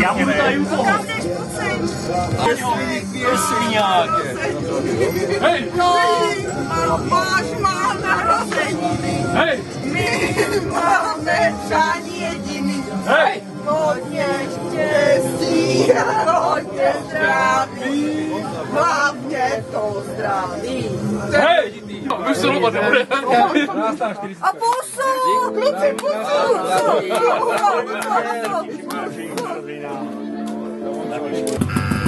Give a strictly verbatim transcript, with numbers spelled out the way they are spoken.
Já budu tady u toho. Kam jdeš, prosím? Jestli nějaké. Hej! No, máš má narozeniny. Hej! My máme přání jediný. Hej! Hodně štěstí a hodně zdraví. Hlavně to zdraví. Hej! Už se lopat nebude. A pusu! Kluci, pusu! Pusu!